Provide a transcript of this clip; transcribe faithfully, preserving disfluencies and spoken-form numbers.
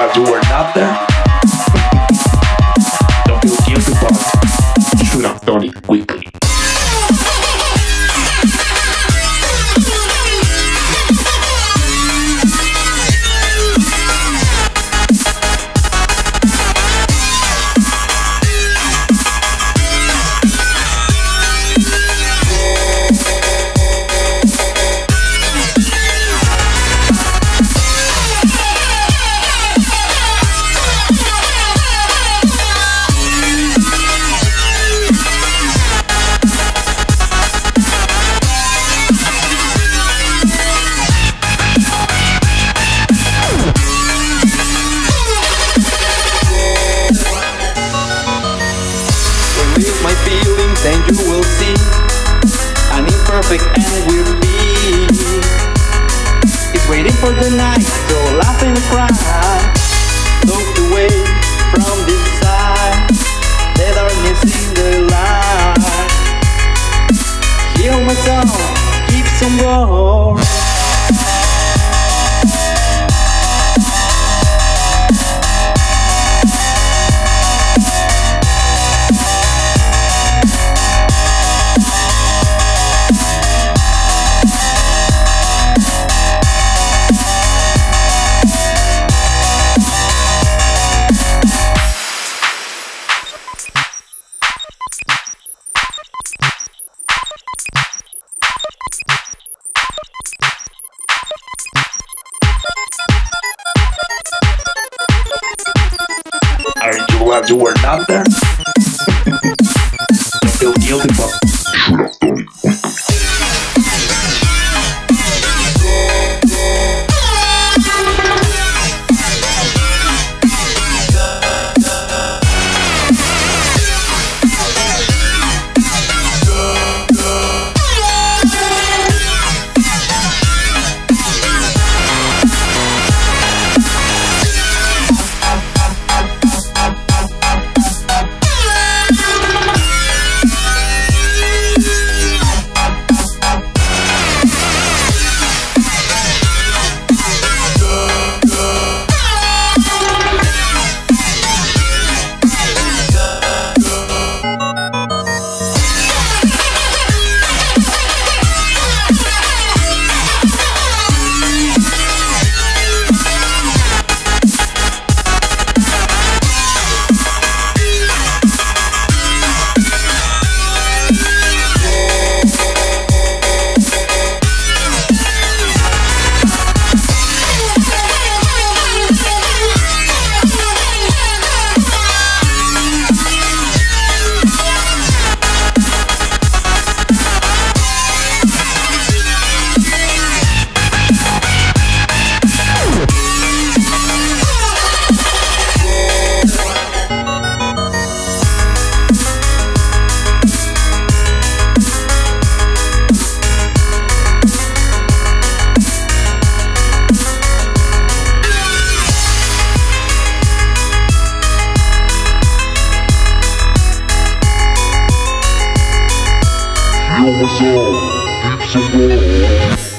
glad you were not there? Don't feel guilty, but you should have done it quickly. My feelings and you will see an imperfect and weird beat. It's waiting for the night to laugh and cry. Look away from this side, the darkness in the light. Hear my song, keep some more. Aren't you glad you were not there? Don't feel guilty, but you should have done it quickly. You was all, keep some more.